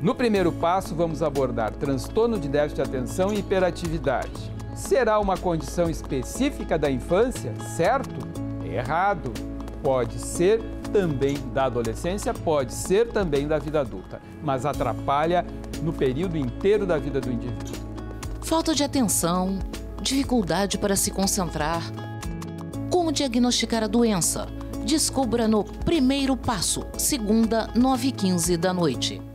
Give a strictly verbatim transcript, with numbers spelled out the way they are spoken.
No primeiro passo, vamos abordar transtorno de déficit de atenção e hiperatividade. Será uma condição específica da infância? Certo? Errado. Pode ser também da adolescência, pode ser também da vida adulta, mas atrapalha no período inteiro da vida do indivíduo. Falta de atenção, dificuldade para se concentrar. Como diagnosticar a doença? Descubra no Primeiro Passo, segunda, nove e quinze da noite.